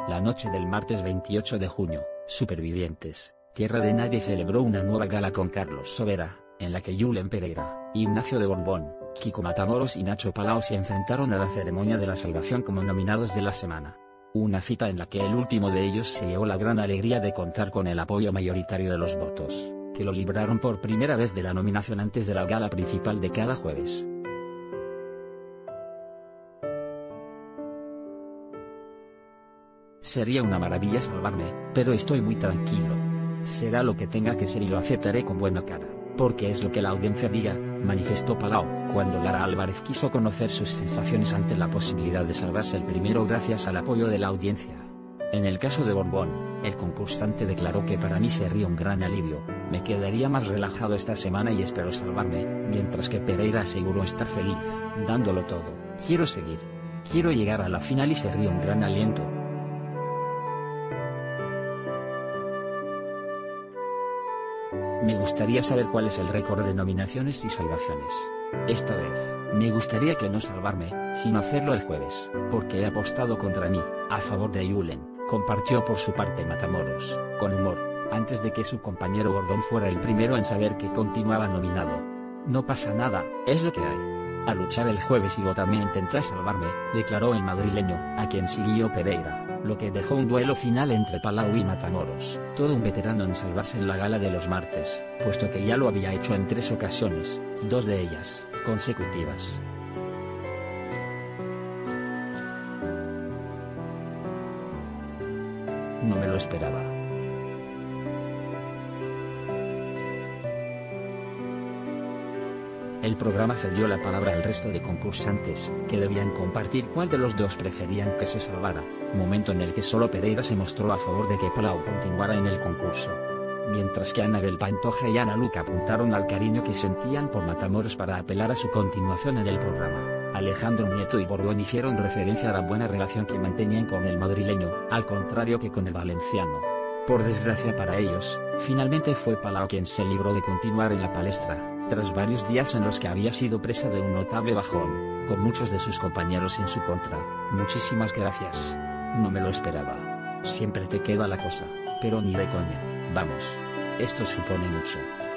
La noche del martes 28 de junio, Supervivientes, Tierra de Nadie celebró una nueva gala con Carlos Sobera, en la que Julen Pereira, Ignacio de Borbón, Kiko Matamoros y Nacho Palau se enfrentaron a la ceremonia de la salvación como nominados de la semana. Una cita en la que el último de ellos se llevó la gran alegría de contar con el apoyo mayoritario de los votos, que lo libraron por primera vez de la nominación antes de la gala principal de cada jueves. Sería una maravilla salvarme, pero estoy muy tranquilo. Será lo que tenga que ser y lo aceptaré con buena cara, porque es lo que la audiencia diga, manifestó Palau, cuando Lara Álvarez quiso conocer sus sensaciones ante la posibilidad de salvarse el primero gracias al apoyo de la audiencia. En el caso de Borbón, el concursante declaró que para mí sería un gran alivio, me quedaría más relajado esta semana y espero salvarme, mientras que Pereira aseguró estar feliz, dándolo todo, quiero seguir. Quiero llegar a la final y sería un gran aliento. Me gustaría saber cuál es el récord de nominaciones y salvaciones. Esta vez, me gustaría que no salvarme, sino hacerlo el jueves, porque he apostado contra mí, a favor de Julen, compartió por su parte Matamoros, con humor, antes de que su compañero Borbón fuera el primero en saber que continuaba nominado. No pasa nada, es lo que hay. A luchar el jueves y yo también intenté salvarme, declaró el madrileño, a quien siguió Pereira, lo que dejó un duelo final entre Palau y Matamoros, todo un veterano en salvarse en la gala de los martes, puesto que ya lo había hecho en 3 ocasiones, 2 de ellas, consecutivas. No me lo esperaba. El programa cedió la palabra al resto de concursantes, que debían compartir cuál de los dos preferían que se salvara, momento en el que solo Pereira se mostró a favor de que Palau continuara en el concurso. Mientras que Anabel Pantoja y Ana Luca apuntaron al cariño que sentían por Matamoros para apelar a su continuación en el programa, Alejandro Nieto y Borbón hicieron referencia a la buena relación que mantenían con el madrileño, al contrario que con el valenciano. Por desgracia para ellos, finalmente fue Palau quien se libró de continuar en la palestra, tras varios días en los que había sido presa de un notable bajón, con muchos de sus compañeros en su contra. Muchísimas gracias. No me lo esperaba. Siempre te queda la cosa, pero ni de coña. Vamos. Esto supone mucho.